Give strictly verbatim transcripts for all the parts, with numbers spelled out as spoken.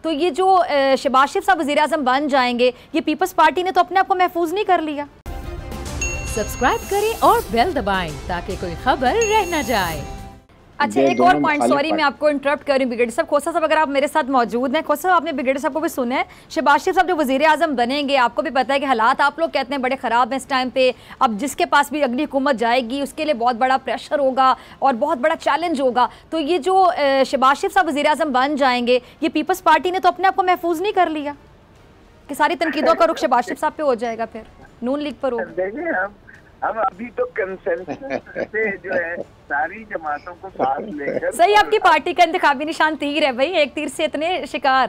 तो ये जो शहबाज शरीफ साहब वज़ीर आज़म बन जाएंगे, ये पीपल्स पार्टी ने तो अपने आप को महफूज नहीं कर लिया। सब्सक्राइब करें और बेल दबाएं ताकि कोई खबर रह न जाए। अच्छा, एक और पॉइंट, सॉरी मैं आपको इंटरप्ट कर रही हूँ ब्रिगेडियर साहब। खोसा साहब अगर आप मेरे साथ मौजूद हैं, खोसा साहब आपने ब्रिगेडियर साहब को भी सुना है, शहबाज शरीफ साहब जो वज़ीर आज़म बनेंगे, आपको भी पता है कि हालात आप लोग कहते हैं बड़े ख़राब हैं इस टाइम पे। अब जिसके पास भी अगली हुकूमत जाएगी उसके लिए बहुत बड़ा प्रेशर होगा और बहुत बड़ा चैलेंज होगा। तो ये जो शहबाज शरीफ साहब वज़ीर आज़म बन जाएंगे, ये पीपल्स पार्टी ने तो अपने आप को महफूज नहीं कर लिया कि सारी तनकीदों का रुख शहबाज शरीफ साहब पे हो जाएगा, फिर नून लीग पर होगा। हम अभी तो कंसेंसस से जो है सारी जमातों को साथ लेकर, सही आपकी पार्टी का इंतखाबी निशान तीर है भाई, एक तीर से इतने शिकार।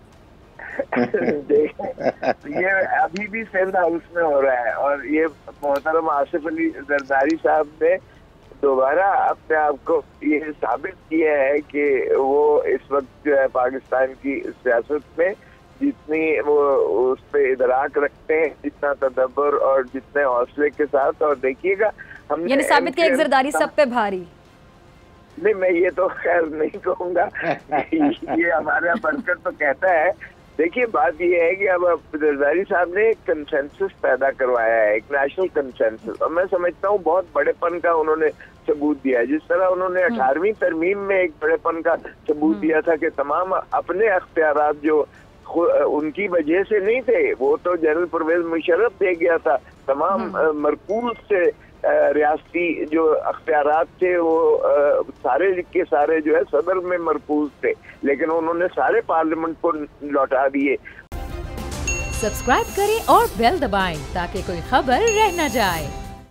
ये अभी भी सिंध हाउस में हो रहा है और ये मोहतरम आसिफ अली जरदारी साहब ने दोबारा अपने आप को ये साबित किया है कि वो इस वक्त जो है पाकिस्तान की सियासत में जितनी वो उस पे इदराक रखते हैं, जितना तदब्बर और जितने हौसले के साथ। और देखिएगा हमने यानी साबित किया जरदारी सब पे भारी। नहीं, मैं ये तो खैर नहीं कहूँगा, ये हमारा बनकर तो कहता है। देखिए बात ये है कि अब जरदारी साहब ने एक कंसेंसस पैदा करवाया है, एक नेशनल कंसेंसस, और मैं समझता हूँ बहुत बड़ेपन का उन्होंने सबूत दिया है। जिस तरह उन्होंने अठारहवीं तरमीम में एक बड़ेपन का सबूत दिया था कि तमाम अपने अख्तियारात जो उनकी वजह से नहीं थे, वो तो जनरल परवेज मुशर्रफ दे गया था, तमाम मरकूज से रियासती जो अख्तियारात थे वो आ, सारे के सारे जो है सदर में मरकूज थे, लेकिन उन्होंने सारे पार्लियामेंट को लौटा दिए। सब्सक्राइब करें और बेल दबाएं ताकि कोई खबर रह न जाए।